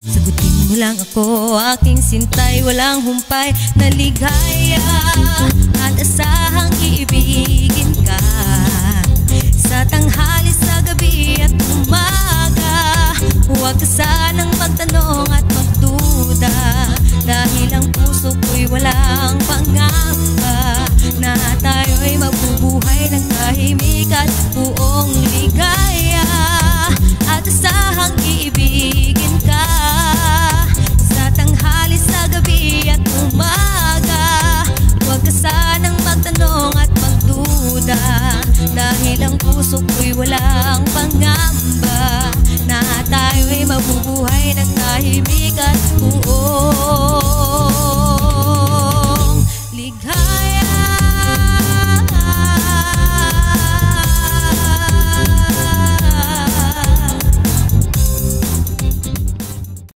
Sagutin mo lang ako, aking sintay, walang humpay na ligaya, at asahang iibigin ka sa tanghali, sa gabi at umaga. Huwag ka sanang magtanda